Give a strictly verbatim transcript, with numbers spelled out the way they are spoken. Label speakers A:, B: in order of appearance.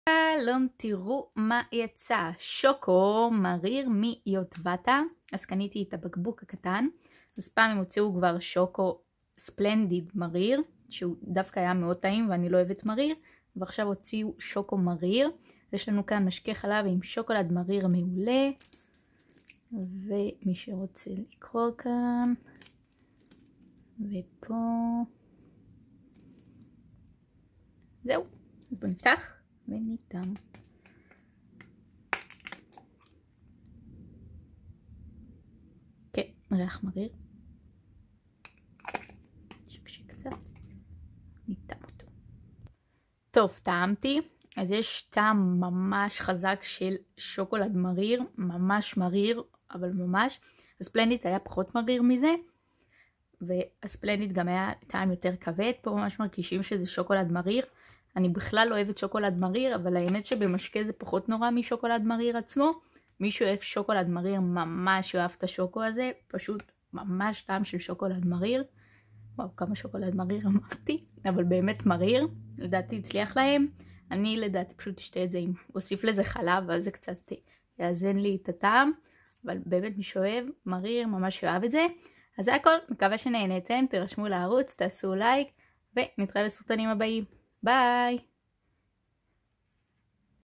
A: שלום, תראו מה יצא, שוקו מריר מיוטבתה. אז קניתי את הבקבוק הקטן, אז פעם הם הוציאו כבר שוקו ספלנדיד מריר, שהוא דווקא היה מאוד טעים ואני לא אוהבת מריר, ועכשיו הוציאו שוקו מריר. יש לנו כאן משקה חלב עם שוקולד מריר מעולה, ומי שרוצה לקרוא כאן, ופה, זהו, אז בוא נפתח וניתם. כן, ריח מריר. שקשק קצת. ניתם אותו. טוב, טעמתי. אז יש טעם ממש חזק של שוקולד מריר, ממש מריר, אבל ממש. הספלנדיד היה פחות מריר מזה, והספלנדיד גם היה טעם יותר כבד. פה ממש מרגישים שזה שוקולד מריר. אני בכלל לא אוהבת שוקולד מריר, אבל האמת שבמשקה זה פחות נורא משוקולד מריר עצמו. מי שאוהב שוקולד מריר ממש אוהב את השוקו הזה, פשוט ממש טעם של שוקולד מריר. וואו, כמה שוקולד מריר אמרתי, אבל באמת מריר. לדעתי הצליח להם. אני לדעתי פשוט אשתה את זה, אם אוסיף לזה חלב, ואז זה קצת יאזן לי את הטעם. אבל באמת מי שאוהב מריר ממש אוהב את זה. אז זה הכל, מקווה שנהנתם, תירשמו לערוץ, תעשו לייק, ונתראה בסרטונים הבאים. ביי!